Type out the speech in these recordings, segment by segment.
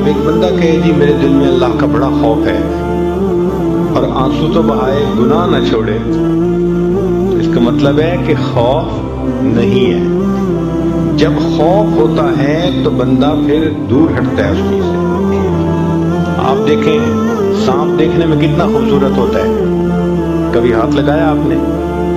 اب ایک بندہ کہے جی میرے دل میں اللہ کا بڑا خوف ہے اور آنسو تو بہائے گناہ نہ چھوڑے، اس کا مطلب ہے کہ خوف نہیں ہے۔ جب خوف ہوتا ہے تو بندہ پھر دور ہٹتا ہے اس چیز سے۔ آپ دیکھیں سانپ دیکھنے میں کتنا خوبصورت ہوتا ہے، کبھی ہاتھ لگایا آپ نے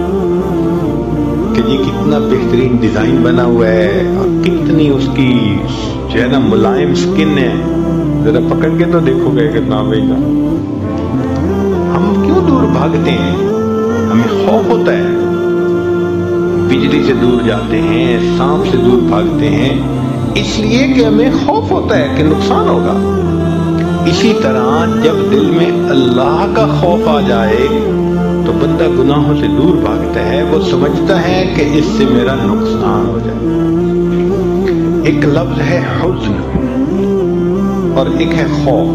کہ جی کتنا بہترین ڈیزائن بنا ہوا ہے اور کتنی اس کی جو ہے نا ملائم سکن ہے، ذرا پکڑ کے تو دیکھو گے کہ نہ بھائی نہ۔ ہم کیوں دور بھاگتے ہیں؟ ہمیں خوف ہوتا ہے، بجلی سے دور جاتے ہیں، سانپ سے دور بھاگتے ہیں، اس لیے کہ ہمیں خوف ہوتا ہے کہ نقصان ہوگا۔ اسی طرح جب دل میں اللہ کا خوف آ جائے تو بندہ گناہوں سے دور بھاگتا ہے، وہ سمجھتا ہے کہ اس سے میرا نقصان ہو جائے۔ ایک لفظ ہے حزن اور ایک ہے خوف۔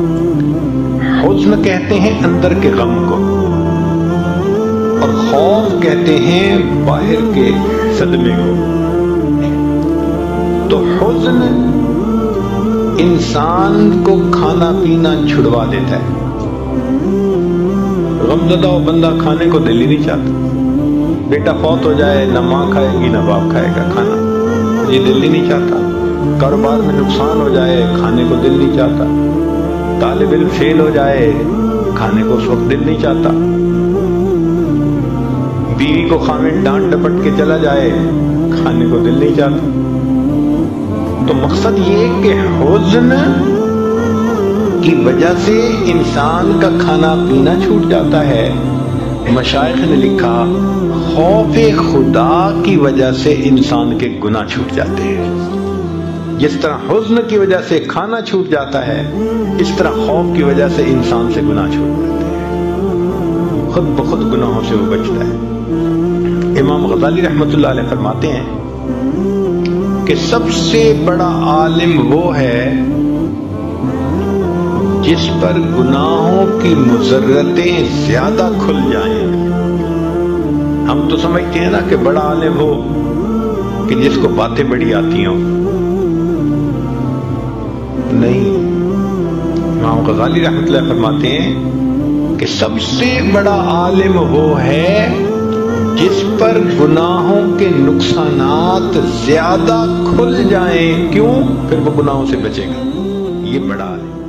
حزن کہتے ہیں اندر کے غم کو اور خوف کہتے ہیں باہر کے صدمے کو۔ تو حزن انسان کو کھانا پینا چھڑوا دیتا ہے۔ غمزدہ ہو بندہ کھانے کو دل ہی نہیں چاہتا، بیٹا فوت ہو جائے نہ ماں کھائے گی نہ باپ کھائے گا کھانا، یہ دل ہی نہیں چاہتا۔ کاروبار میں نقصان ہو جائے کھانے کو دل نہیں چاہتا، طالب علم فیل ہو جائے کھانے کو اس وقت دل نہیں چاہتا، بیوی کو خامن ڈانٹ ڈپٹ کے چلا جائے کھانے کو دل نہیں چاہتا۔ تو مقصد یہ کہ حزن کی وجہ سے انسان کا کھانا پینا چھوٹ جاتا ہے۔ مشائخ نے لکھا خوف خدا کی وجہ سے انسان کے گناہ چھوٹ جاتے ہیں۔ جس طرح حزن کی وجہ سے کھانا چھوٹ جاتا ہے، اس طرح خوف کی وجہ سے انسان سے گناہ چھوٹ جاتے ہیں، خود بخود گناہوں سے وہ بچتا ہے۔ امام غزالی رحمۃ اللہ علیہ فرماتے ہیں کہ سب سے بڑا عالم وہ ہے جس پر گناہوں کی مضرتیں زیادہ کھل جائیں۔ ہم تو سمجھتے ہیں نا کہ بڑا عالم ہو کہ جس کو باتیں بڑی آتی ہوں، نہیں۔ امام غزالی رحمۃ اللہ فرماتے ہیں کہ سب سے بڑا عالم وہ ہے جس پر گناہوں کے نقصانات زیادہ کھل جائیں، کیوں؟ پھر وہ گناہوں سے بچے گا، یہ بڑا عالم۔